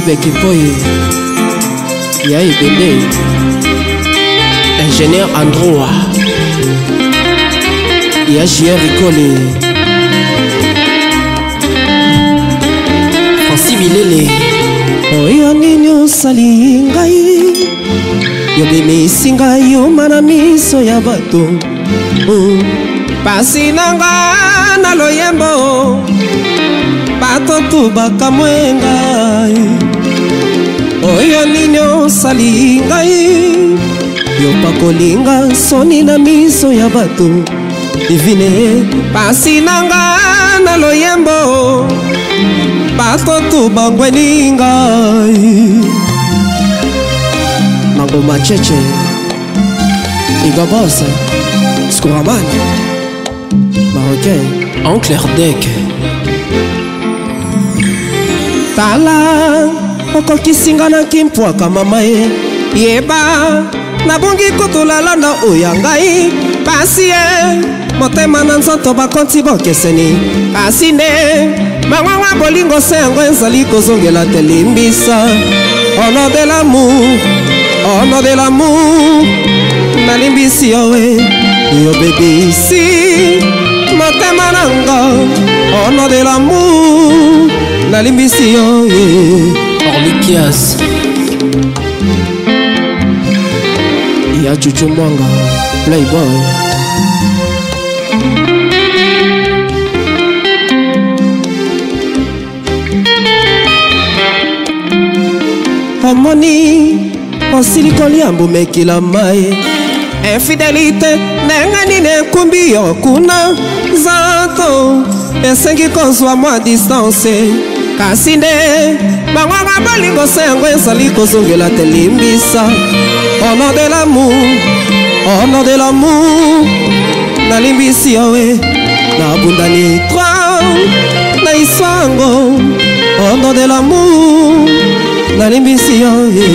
Kipoye ya ebende ingénieur Androa ya JR Ricole Francis Bilele oyo nini osali ngai yobimisi ngai omana miso ya bato pasi nanga na loyembo bato tu bakamwe ngai oyo nini osali ngai yopakolinga soni na miso ya bato divine pasi nanga na loyembo bato tu bangweni ngai Mangoma Cheche Igabos Skouraman Marocain Oncle Erdek Tala okokisinga na kimpwaka mama ye yeba nabungi kutulalanda oya ngai pasi ye motema na nzoto bakonti bokeseni kasi nde mangwangwa bolingo se yango ezali kozongela te limbisa ono de l'amour ono de l'amour nalimbisi yowe yobebisi motema nanga ono de l'amour nalimbisi yowe Orlikias ya Chuchu Mwanga Playboy Harmonie osili koliambu mekila mai infidélité nenga nini ekumbi yo kuna zato esengi kozwa mwa distance kasi nde bangwanga bolingo se yango ezali kozongela te limbisa ono de l'amour nalimbisi yowe nabundani tro na isango ono de l'amour nalimbisi yowe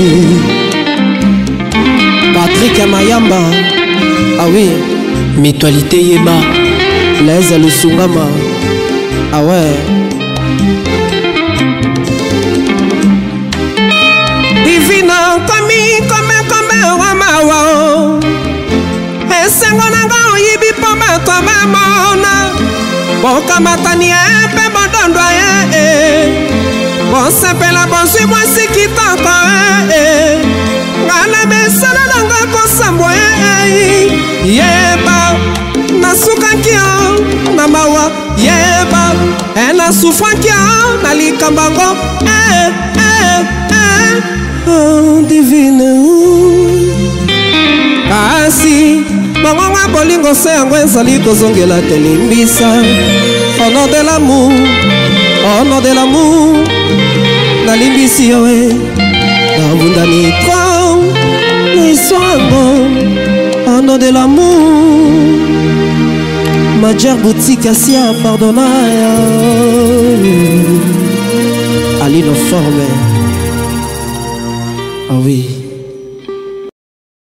Patrick Mayamba ah oui Mutualité Yeba Leza Lusungama ah ouais Divina comme Ramawa esengo nanga oyibi po bato bamona bokamatani epe bodondwa ye bosepela bozwi mwasi kitoko ngana mesana nanga kosambwa yeba nasukaki yo na mawa yeba nasufraki yo na likambango divine kasi mangwangwa bolingo se yango ezali kozongela te limbisa ono de l'amour nalimbisi yowe nabundani tro na iswango ono de l'amour Majer boutique asia pardonna Alino forme ah oui